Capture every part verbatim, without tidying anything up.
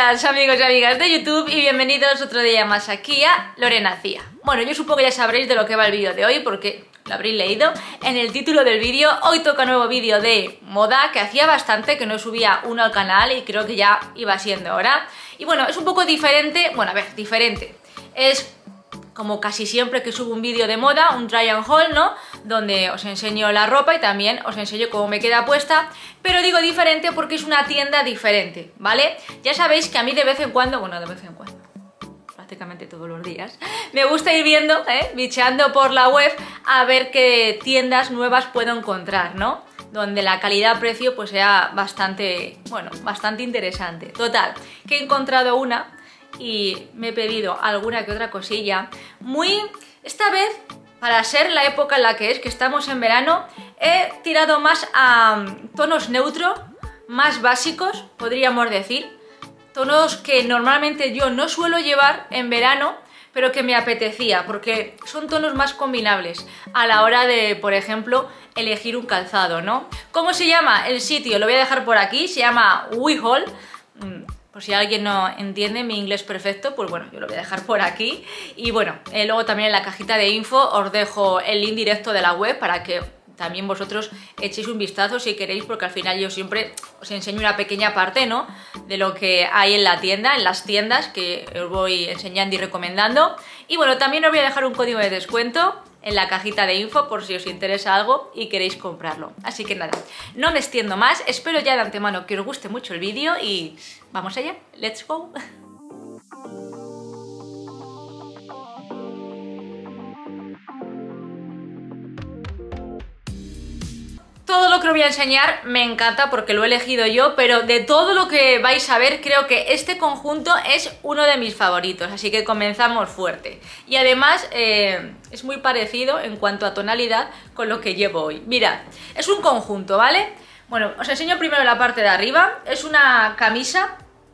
días, amigos y amigas de YouTube, y bienvenidos otro día más aquí a Lorena Cía. Bueno, yo supongo que ya sabréis de lo que va el vídeo de hoy porque lo habréis leído en el título del vídeo. Hoy toca nuevo vídeo de moda, que hacía bastante que no subía uno al canal y creo que ya iba siendo hora. Y bueno, es un poco diferente, bueno, a ver, diferente. Es como casi siempre que subo un vídeo de moda, un try and haul, ¿no? Donde os enseño la ropa y también os enseño cómo me queda puesta, pero digo diferente porque es una tienda diferente, ¿vale? Ya sabéis que a mí de vez en cuando, bueno, de vez en cuando, prácticamente todos los días, me gusta ir viendo, ¿eh? Bicheando por la web a ver qué tiendas nuevas puedo encontrar, ¿no? Donde la calidad-precio pues sea bastante, bueno, bastante interesante. Total, que he encontrado una y me he pedido alguna que otra cosilla. Muy, esta vez, para ser la época en la que es, que estamos en verano, he tirado más a tonos neutros, más básicos, podríamos decir. Tonos que normalmente yo no suelo llevar en verano, pero que me apetecía, porque son tonos más combinables a la hora de, por ejemplo, elegir un calzado, ¿no? ¿Cómo se llama el sitio? Lo voy a dejar por aquí, se llama WeHaul. Por si alguien no entiende mi inglés perfecto, pues bueno, yo lo voy a dejar por aquí. Y bueno, eh, luego también en la cajita de info os dejo el link directo de la web para que también vosotros echéis un vistazo si queréis, porque al final yo siempre os enseño una pequeña parte, ¿no?, de lo que hay en la tienda, en las tiendas que os voy enseñando y recomendando. Y bueno, también os voy a dejar un código de descuento en la cajita de info por si os interesa algo y queréis comprarlo. Así que nada, no me extiendo más, espero ya de antemano que os guste mucho el vídeo y vamos allá, let's go. Todo lo que os voy a enseñar me encanta porque lo he elegido yo, pero de todo lo que vais a ver creo que este conjunto es uno de mis favoritos, así que comenzamos fuerte. Y además eh, es muy parecido en cuanto a tonalidad con lo que llevo hoy. Mirad, es un conjunto, ¿vale? Bueno, os enseño primero la parte de arriba. Es una camisa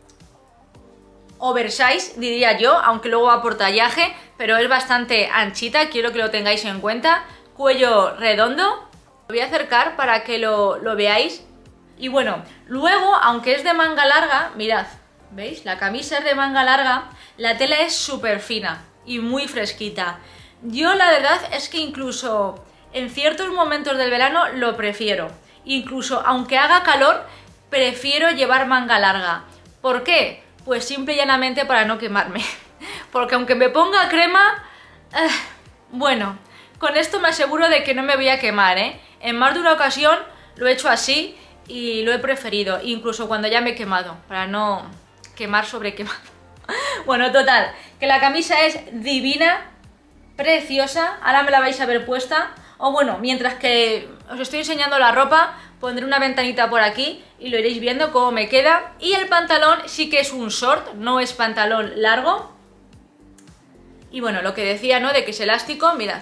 oversize, diría yo, aunque luego va por tallaje, pero es bastante anchita, quiero que lo tengáis en cuenta. Cuello redondo. Lo voy a acercar para que lo, lo veáis. Y bueno, luego, aunque es de manga larga, mirad, ¿veis? La camisa es de manga larga, la tela es súper fina y muy fresquita. Yo la verdad es que incluso en ciertos momentos del verano lo prefiero. Incluso aunque haga calor, prefiero llevar manga larga. ¿Por qué? Pues simple y llanamente para no quemarme. Porque aunque me ponga crema, eh, bueno, con esto me aseguro de que no me voy a quemar, ¿eh? En más de una ocasión lo he hecho así y lo he preferido, incluso cuando ya me he quemado, para no quemar sobre quemado. Bueno, total, que la camisa es divina, preciosa, ahora me la vais a ver puesta. O bueno, mientras que os estoy enseñando la ropa, pondré una ventanita por aquí y lo iréis viendo cómo me queda. Y el pantalón sí que es un short, no es pantalón largo. Y bueno, lo que decía, ¿no?, de que es elástico, mirad,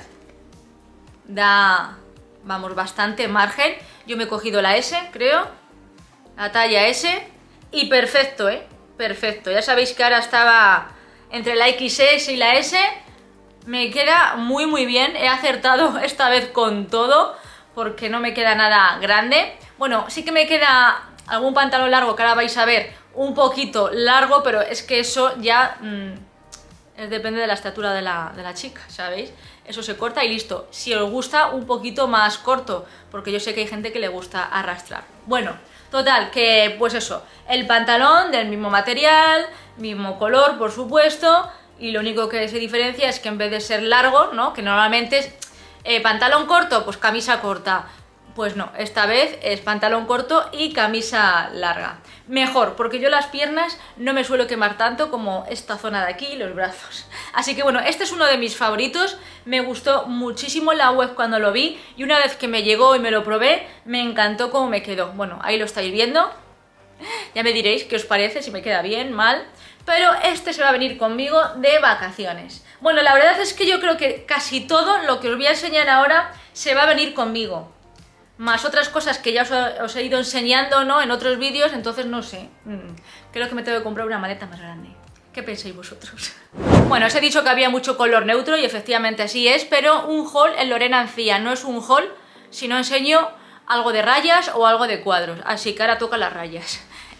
da, vamos, bastante margen. Yo me he cogido la S, creo, la talla S, y perfecto, ¿eh? Perfecto. Ya sabéis que ahora estaba entre la equis ese y la S. Me queda muy muy bien, he acertado esta vez con todo, porque no me queda nada grande. Bueno, sí que me queda algún pantalón largo que ahora vais a ver un poquito largo, pero es que eso ya mmm, es, depende de la estatura de la, de la chica, ¿sabéis? Eso se corta y listo. Si os gusta, un poquito más corto, porque yo sé que hay gente que le gusta arrastrar. Bueno, total, que pues eso, el pantalón del mismo material, mismo color, por supuesto, y lo único que se diferencia es que en vez de ser largo, ¿no?, que normalmente es eh, pantalón corto, pues camisa corta. Pues no, esta vez es pantalón corto y camisa larga. Mejor, porque yo las piernas no me suelo quemar tanto como esta zona de aquí y los brazos. Así que bueno, este es uno de mis favoritos. Me gustó muchísimo en la web cuando lo vi y una vez que me llegó y me lo probé, me encantó cómo me quedó. Bueno, ahí lo estáis viendo. Ya me diréis qué os parece, si me queda bien, mal. Pero este se va a venir conmigo de vacaciones. Bueno, la verdad es que yo creo que casi todo lo que os voy a enseñar ahora se va a venir conmigo. Más otras cosas que ya os, os he ido enseñando, ¿no?, en otros vídeos, entonces no sé. Mm, creo que me tengo que comprar una maleta más grande. ¿Qué pensáis vosotros? Bueno, os he dicho que había mucho color neutro y efectivamente así es, pero un haul en Lorena Cía no es un haul si no enseño algo de rayas o algo de cuadros. Así que ahora toca las rayas.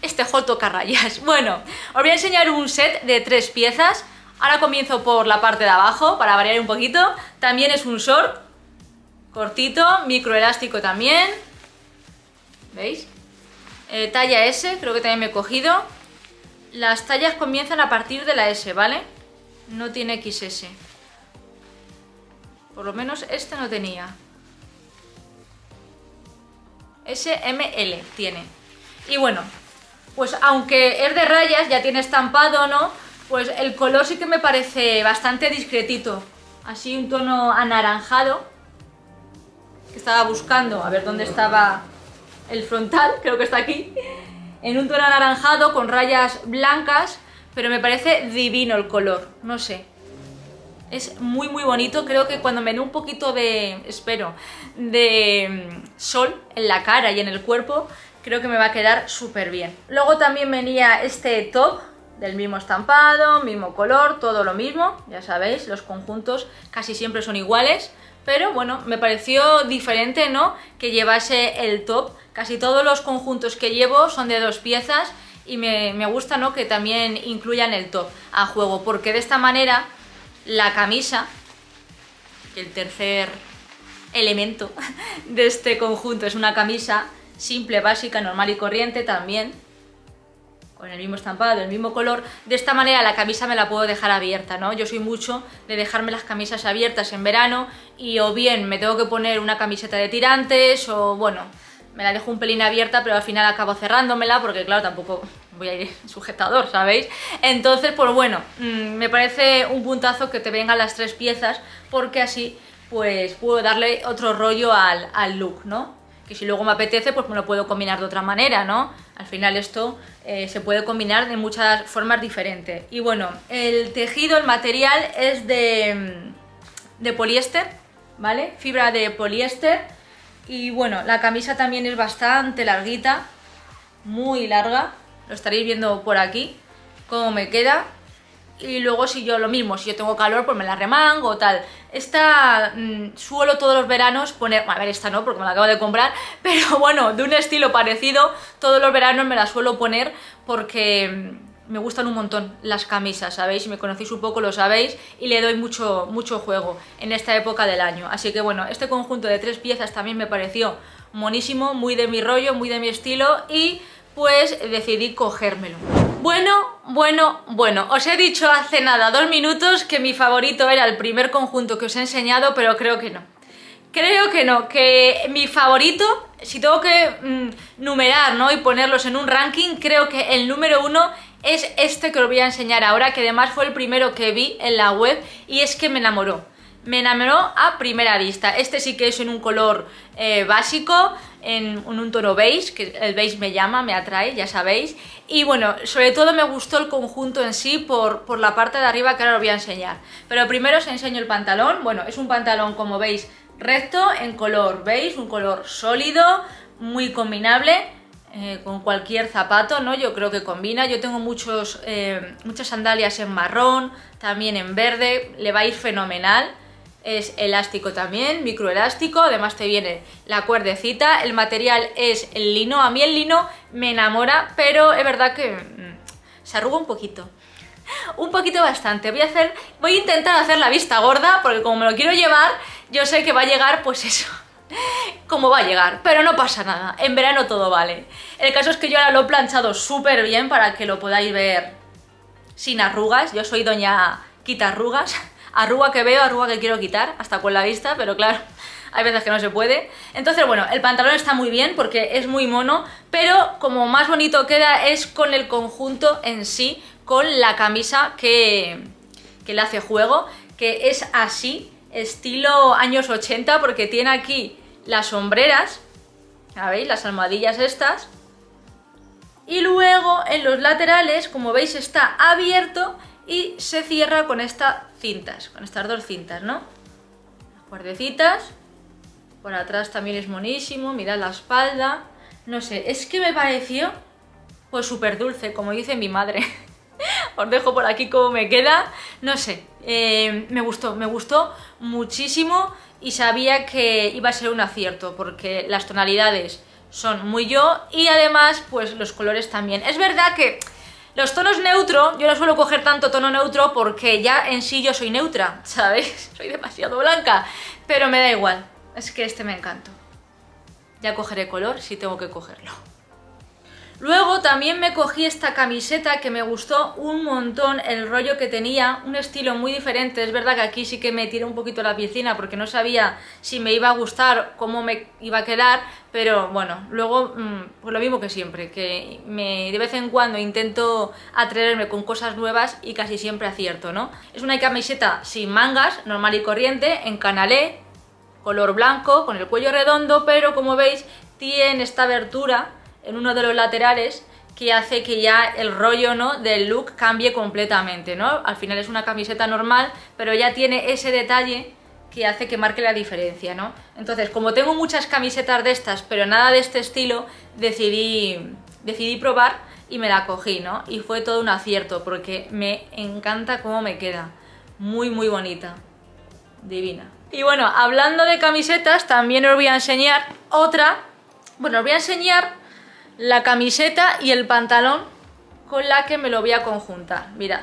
este haul toca rayas. Bueno, os voy a enseñar un set de tres piezas. Ahora comienzo por la parte de abajo para variar un poquito. También es un short cortito, microelástico también. ¿Veis? Eh, talla ese, creo que también me he cogido. Las tallas comienzan a partir de la ese, ¿vale? No tiene equis ese. Por lo menos este no tenía. ese eme ele tiene. Y bueno, pues aunque es de rayas, ya tiene estampado, ¿no? Pues el color sí que me parece bastante discretito. Así un tono anaranjado. Estaba buscando, a ver dónde estaba el frontal, creo que está aquí. En un tono anaranjado con rayas blancas, pero me parece divino el color, no sé. Es muy muy bonito, creo que cuando me dé un poquito de, espero, de sol en la cara y en el cuerpo, creo que me va a quedar súper bien. Luego también venía este top del mismo estampado, mismo color, todo lo mismo, ya sabéis, los conjuntos casi siempre son iguales, pero bueno, me pareció diferente, ¿no?, que llevase el top. Casi todos los conjuntos que llevo son de dos piezas y me, me gusta, ¿no?, que también incluyan el top a juego, porque de esta manera la camisa, el tercer elemento de este conjunto, es una camisa simple, básica, normal y corriente también, con el mismo estampado, el mismo color. De esta manera la camisa me la puedo dejar abierta, ¿no? Yo soy mucho de dejarme las camisas abiertas en verano y o bien me tengo que poner una camiseta de tirantes o bueno, me la dejo un pelín abierta pero al final acabo cerrándomela porque claro, tampoco voy a ir sujetador, ¿sabéis? Entonces, pues bueno, mmm, me parece un puntazo que te vengan las tres piezas porque así pues puedo darle otro rollo al, al look, ¿no? Que si luego me apetece, pues me lo puedo combinar de otra manera, ¿no? Al final esto eh, se puede combinar de muchas formas diferentes. Y bueno, el tejido, el material es de, de poliéster, ¿vale? Fibra de poliéster. Y bueno, la camisa también es bastante larguita, muy larga. Lo estaréis viendo por aquí, cómo me queda. Y luego si yo lo mismo, si yo tengo calor pues me la remango o tal. Esta mmm, suelo todos los veranos poner, a ver esta no porque me la acabo de comprar, pero bueno, de un estilo parecido, todos los veranos me la suelo poner porque me gustan un montón las camisas, ¿sabéis? Si me conocéis un poco lo sabéis y le doy mucho, mucho juego en esta época del año. Así que bueno, este conjunto de tres piezas también me pareció monísimo, muy de mi rollo, muy de mi estilo y pues decidí cogérmelo. Bueno, bueno, bueno, os he dicho hace nada, dos minutos, que mi favorito era el primer conjunto que os he enseñado, pero creo que no. Creo que no, que mi favorito, si tengo que mmm, numerar, ¿no?, y ponerlos en un ranking, creo que el número uno es este que os voy a enseñar ahora, que además fue el primero que vi en la web y es que me enamoró. Me enamoró a primera vista. Este sí que es en un color eh, básico, en, en un tono beige, que el beige me llama, me atrae, ya sabéis. Y bueno, sobre todo me gustó el conjunto en sí por, por la parte de arriba que ahora os voy a enseñar. Pero primero os enseño el pantalón. Bueno, es un pantalón, como veis, recto, en color beige, un color sólido, muy combinable eh, con cualquier zapato, ¿no? Yo creo que combina. Yo tengo muchos, eh, muchas sandalias en marrón, también en verde, le va a ir fenomenal. Es elástico también, microelástico, además te viene la cuerdecita, el material es el lino. A mí el lino me enamora, pero es verdad que mmm, se arruga un poquito, un poquito bastante. Voy a hacer, voy a intentar hacer la vista gorda, porque como me lo quiero llevar, yo sé que va a llegar, pues eso, como va a llegar, pero no pasa nada, en verano todo vale. El caso es que yo ahora lo he planchado súper bien para que lo podáis ver sin arrugas. Yo soy doña quita arrugas. Arruga que veo, arruga que quiero quitar, hasta con la vista, pero claro, hay veces que no se puede. Entonces, bueno, el pantalón está muy bien porque es muy mono, pero como más bonito queda es con el conjunto en sí, con la camisa que, que le hace juego, que es así, estilo años ochenta, porque tiene aquí las sombreras, ¿sabéis? Las almohadillas estas. Y luego en los laterales, como veis, está abierto y se cierra con estas cintas, con estas dos cintas, ¿no? Las cuerdecitas, por atrás también es monísimo, mirad la espalda, no sé, es que me pareció pues súper dulce, como dice mi madre. Os dejo por aquí cómo me queda, no sé, eh, me gustó, me gustó muchísimo y sabía que iba a ser un acierto porque las tonalidades son muy yo, y además pues los colores también. Es verdad que los tonos neutro, yo no suelo coger tanto tono neutro porque ya en sí yo soy neutra, ¿sabéis? Soy demasiado blanca, pero me da igual, es que este me encantó. Ya cogeré color si tengo que cogerlo. Luego también me cogí esta camiseta que me gustó un montón el rollo que tenía, un estilo muy diferente. Es verdad que aquí sí que me tiré un poquito la piscina porque no sabía si me iba a gustar, cómo me iba a quedar, pero bueno, luego pues lo mismo que siempre, que me, de vez en cuando intento atreverme con cosas nuevas y casi siempre acierto, ¿no? Es una camiseta sin mangas, normal y corriente, en canalé, color blanco, con el cuello redondo, pero como veis tiene esta abertura en uno de los laterales que hace que ya el rollo, ¿no?, del look cambie completamente, ¿no? Al final es una camiseta normal, pero ya tiene ese detalle que hace que marque la diferencia, ¿no? Entonces, como tengo muchas camisetas de estas, pero nada de este estilo, decidí, decidí probar y me la cogí, ¿no? Y fue todo un acierto porque me encanta cómo me queda. Muy, muy bonita. Divina. Y bueno, hablando de camisetas, también os voy a enseñar otra. Bueno, os voy a enseñar la camiseta y el pantalón con la que me lo voy a conjuntar. Mirad,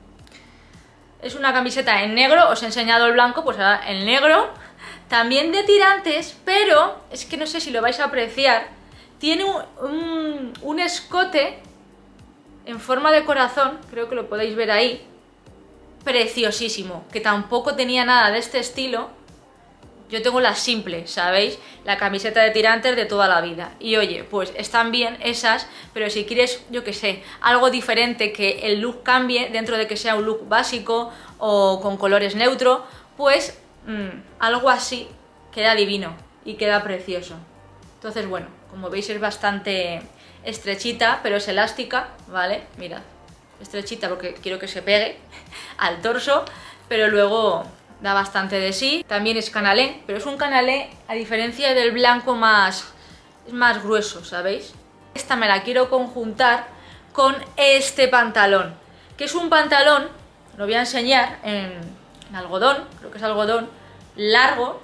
es una camiseta en negro, os he enseñado el blanco, pues ahora el negro, también de tirantes, pero es que no sé si lo vais a apreciar, tiene un, un, un escote en forma de corazón, creo que lo podéis ver ahí, preciosísimo, que tampoco tenía nada de este estilo. Yo tengo la simple, ¿sabéis? La camiseta de tirantes de toda la vida. Y oye, pues están bien esas, pero si quieres, yo qué sé, algo diferente, que el look cambie dentro de que sea un look básico o con colores neutros, pues mmm, algo así queda divino y queda precioso. Entonces, bueno, como veis es bastante estrechita, pero es elástica, ¿vale? Mirad, estrechita porque quiero que se pegue al torso, pero luego da bastante de sí. También es canalé, pero es un canalé, a diferencia del blanco, más, es más grueso, ¿sabéis? Esta me la quiero conjuntar con este pantalón, que es un pantalón, lo voy a enseñar, en, en algodón, creo que es algodón, largo,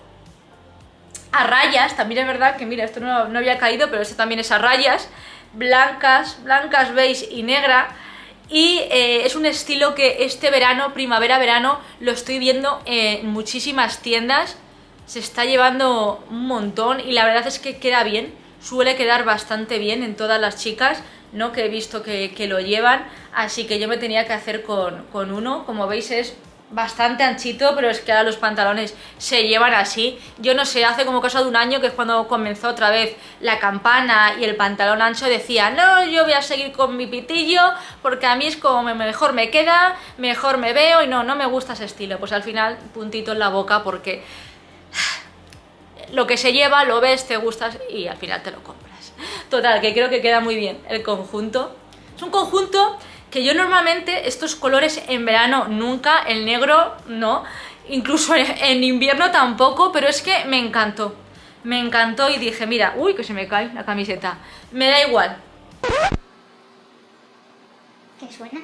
a rayas. También es verdad que, mira, esto no, no había caído, pero este también es a rayas, blancas, blancas, beige y negra. Y eh, es un estilo que este verano, primavera-verano, lo estoy viendo en muchísimas tiendas. Se está llevando un montón y la verdad es que queda bien. Suele quedar bastante bien en todas las chicas, ¿no?, que he visto que, que lo llevan. Así que yo me tenía que hacer con, con uno. Como veis es bastante anchito, pero es que ahora los pantalones se llevan así. Yo no sé, hace como cosa de un año, que es cuando comenzó otra vez la campana y el pantalón ancho, decía, no, yo voy a seguir con mi pitillo porque a mí es como mejor me queda, mejor me veo, y no, no me gusta ese estilo. Pues al final, puntito en la boca, porque lo que se lleva, lo ves, te gustas y al final te lo compras. Total, que creo que queda muy bien el conjunto. Es un conjunto que yo normalmente estos colores en verano nunca, el negro no, incluso en invierno tampoco, pero es que me encantó, me encantó y dije, mira, uy, que se me cae la camiseta, me da igual. ¿Qué suena?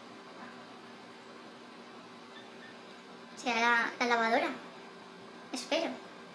¿Será la, la lavadora? Espero.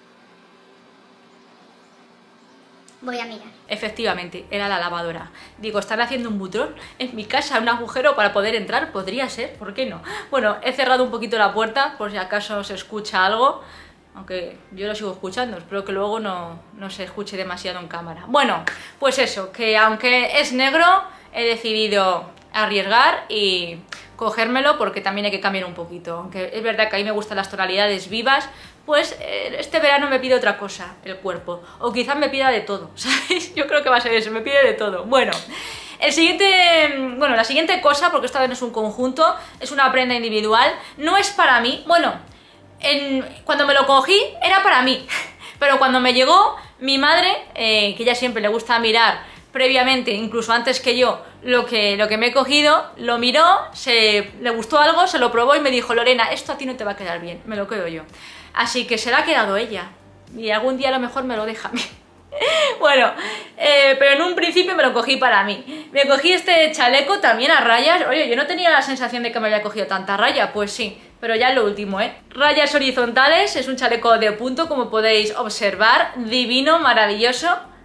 Voy a mirar. Efectivamente, era la lavadora. Digo, ¿están haciendo un butrón en mi casa, un agujero para poder entrar? Podría ser, ¿por qué no? Bueno, he cerrado un poquito la puerta por si acaso se escucha algo, aunque yo lo sigo escuchando, espero que luego no, no se escuche demasiado en cámara. Bueno, pues eso, que aunque es negro, he decidido arriesgar y cogérmelo porque también hay que cambiar un poquito. Aunque es verdad que a mí me gustan las tonalidades vivas, pues este verano me pide otra cosa el cuerpo, o quizás me pida de todo, ¿sabéis? Yo creo que va a ser eso, me pide de todo. Bueno, el siguiente, bueno, la siguiente cosa, porque esta vez no es un conjunto, es una prenda individual, no es para mí. Bueno, en, cuando me lo cogí era para mí, pero cuando me llegó mi madre, eh, que ella siempre le gusta mirar previamente, incluso antes que yo, lo que, lo que me he cogido, lo miró, se, le gustó algo, se lo probó y me dijo, Lorena, esto a ti no te va a quedar bien, me lo quedo yo. Así que se la ha quedado ella y algún día a lo mejor me lo deja a mí. Bueno, eh, pero en un principio me lo cogí para mí. Me cogí este chaleco también a rayas. Oye, yo no tenía la sensación de que me había cogido tanta raya, pues sí, pero ya es lo último, ¿eh? Rayas horizontales, es un chaleco de punto, como podéis observar, divino, maravilloso.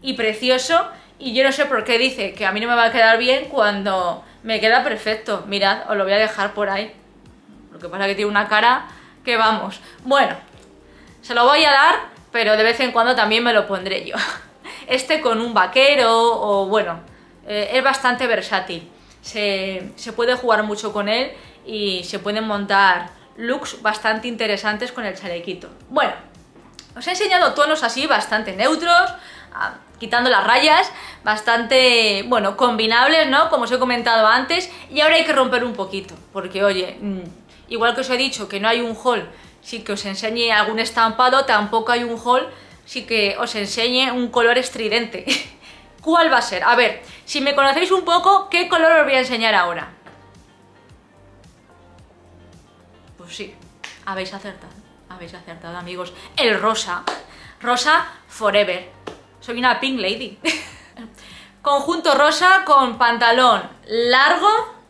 y precioso, y yo no sé por qué dice que a mí no me va a quedar bien cuando me queda perfecto. Mirad, os lo voy a dejar por ahí. Lo que pasa es que tiene una cara que vamos. Bueno, se lo voy a dar, pero de vez en cuando también me lo pondré yo. Este con un vaquero o bueno, eh, es bastante versátil. Se, se puede jugar mucho con él y se pueden montar looks bastante interesantes con el chalequito. Bueno, os he enseñado tonos así bastante neutros, ah, quitando las rayas, bastante, bueno, combinables, ¿no? Como os he comentado antes, y ahora hay que romper un poquito, porque oye, mmm, igual que os he dicho que no hay un haul, sí que os enseñe algún estampado, tampoco hay un haul, sí que os enseñe un color estridente. ¿Cuál va a ser? A ver, si me conocéis un poco, ¿qué color os voy a enseñar ahora? Pues sí, habéis acertado, habéis acertado, amigos. El rosa, rosa forever. Soy una pink lady. Conjunto rosa con pantalón largo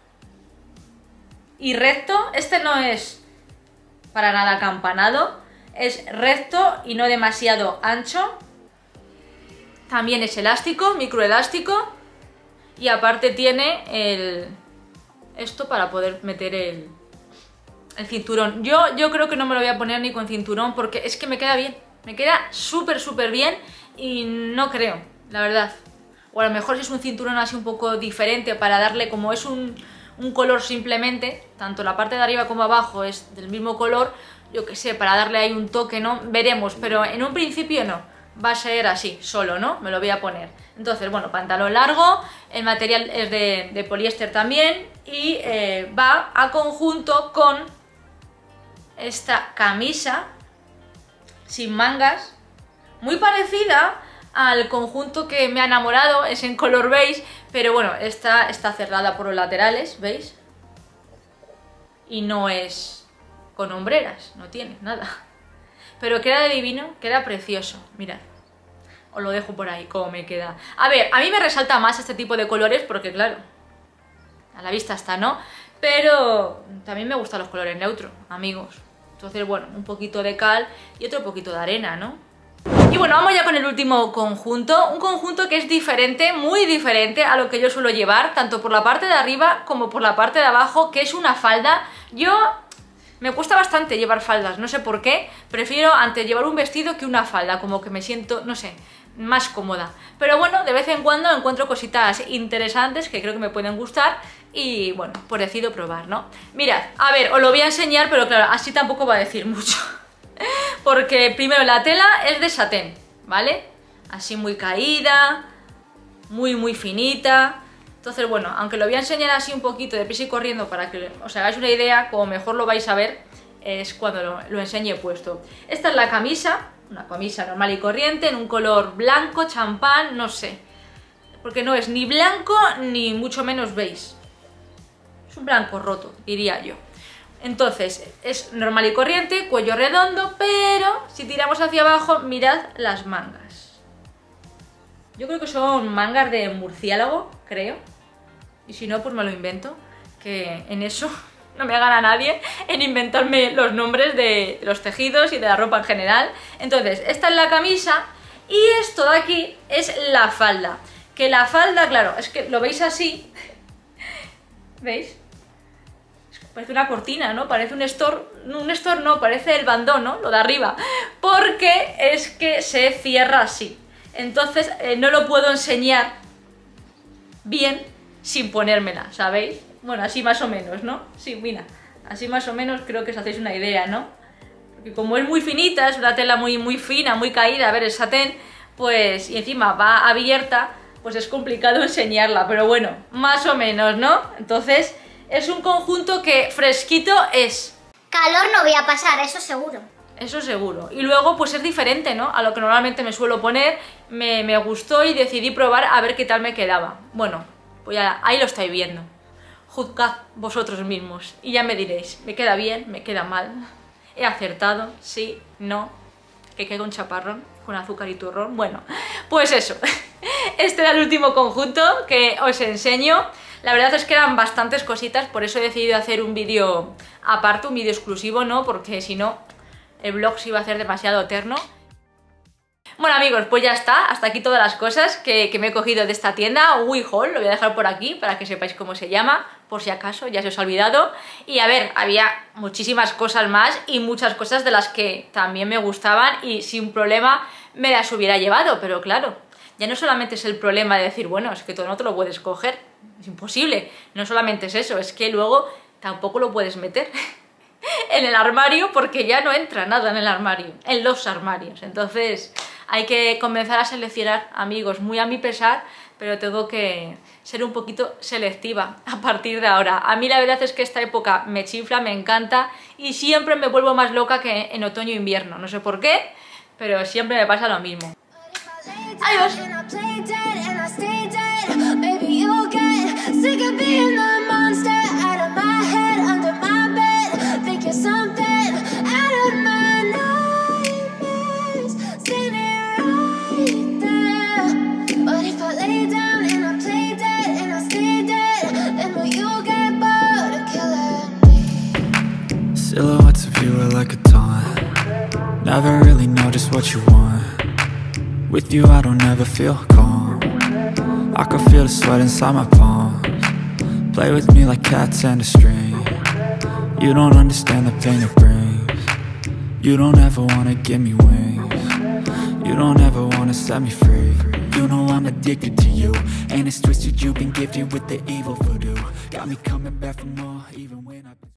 y recto. Este no es para nada acampanado, es recto y no demasiado ancho. También es elástico, microelástico, y aparte tiene el esto para poder meter el, el cinturón. Yo, yo creo que no me lo voy a poner ni con cinturón porque es que me queda bien, me queda súper súper bien y no creo, la verdad. O a lo mejor si es un cinturón así un poco diferente para darle, como es un, un color simplemente, tanto la parte de arriba como abajo es del mismo color, yo que sé, para darle ahí un toque, ¿no? Veremos, pero en un principio no. Va a ser así, solo, ¿no? Me lo voy a poner. Entonces, bueno, pantalón largo, el material es de, de poliéster también y eh, va a conjunto con esta camisa sin mangas, muy parecida al conjunto que me ha enamorado, es en color beige, pero bueno, esta está cerrada por los laterales, ¿veis? Y no es con hombreras, no tiene nada. Pero queda divino, queda precioso, mirad. Os lo dejo por ahí, cómo me queda. A ver, a mí me resalta más este tipo de colores porque, claro, a la vista está, ¿no? Pero también me gustan los colores neutros, amigos. Entonces, bueno, un poquito de cal y otro poquito de arena, ¿no? Y bueno, vamos ya con el último conjunto. Un conjunto que es diferente, muy diferente a lo que yo suelo llevar, tanto por la parte de arriba como por la parte de abajo, que es una falda. Yo... me cuesta bastante llevar faldas, no sé por qué, prefiero antes llevar un vestido que una falda, como que me siento, no sé, más cómoda. Pero bueno, de vez en cuando encuentro cositas interesantes que creo que me pueden gustar y bueno, pues decido probar, ¿no? Mirad, a ver, os lo voy a enseñar, pero claro, así tampoco va a decir mucho. Porque primero la tela es de satén, ¿vale? Así muy caída, muy muy finita. Entonces, bueno, aunque lo voy a enseñar así un poquito de prisa y corriendo para que os hagáis una idea, como mejor lo vais a ver es cuando lo, lo enseñe puesto. Esta es la camisa, una camisa normal y corriente, en un color blanco, champán, no sé. Porque no es ni blanco ni mucho menos beige. Es un blanco roto, diría yo. Entonces, es normal y corriente, cuello redondo, pero si tiramos hacia abajo, mirad las mangas. Yo creo que son mangas de murciélago, creo. Y si no, pues me lo invento, que en eso no me hagan a nadie, en inventarme los nombres de los tejidos y de la ropa en general. Entonces, esta es la camisa y esto de aquí es la falda. Que la falda, claro, es que lo veis así, ¿veis? Parece una cortina, ¿no? Parece un store, un store no, parece el bandón, ¿no? Lo de arriba, porque es que se cierra así. Entonces eh, no lo puedo enseñar bien sin ponérmela, ¿sabéis? Bueno, así más o menos, ¿no? Sí, mira, así más o menos creo que os hacéis una idea, ¿no? Porque como es muy finita, es una tela muy, muy fina, muy caída, a ver, el satén, pues, y encima va abierta, pues es complicado enseñarla, pero bueno, más o menos, ¿no? Entonces, es un conjunto que fresquito es. Calor no voy a pasar, eso seguro. Eso seguro. Y luego pues es diferente, ¿no? A lo que normalmente me suelo poner. Me, me gustó y decidí probar a ver qué tal me quedaba. Bueno, pues ya ahí lo estáis viendo. Juzgad vosotros mismos y ya me diréis, ¿me queda bien? ¿Me queda mal? ¿He acertado? ¿Sí? ¿No? ¿Que queda un chaparrón con azúcar y turrón? Bueno, pues eso. Este era el último conjunto que os enseño. La verdad es que eran bastantes cositas, por eso he decidido hacer un vídeo aparte, un vídeo exclusivo, ¿no? Porque si no, el vlog se iba a hacer demasiado eterno. Bueno amigos, pues ya está, hasta aquí todas las cosas que, que me he cogido de esta tienda, Uy Haul, lo voy a dejar por aquí para que sepáis cómo se llama, por si acaso, ya se os ha olvidado. Y a ver, había muchísimas cosas más y muchas cosas de las que también me gustaban y sin problema me las hubiera llevado, pero claro, ya no solamente es el problema de decir, bueno, es que tú no te lo puedes coger, es imposible, no solamente es eso, es que luego tampoco lo puedes meter en el armario porque ya no entra nada en el armario, en los armarios. Entonces hay que comenzar a seleccionar, amigos, muy a mi pesar, pero tengo que ser un poquito selectiva a partir de ahora. A mí la verdad es que esta época me chifla, me encanta y siempre me vuelvo más loca que en otoño e invierno. No sé por qué, pero siempre me pasa lo mismo. Adiós. Silhouettes of you are like a taunt. Never really know just what you want. With you I don't ever feel calm. I can feel the sweat inside my palms. Play with me like cats and a string. You don't understand the pain it brings. You don't ever wanna give me wings. You don't ever wanna set me free. You know I'm addicted to you, and it's twisted, you've been gifted with the evil voodoo. Got me coming back for more even when I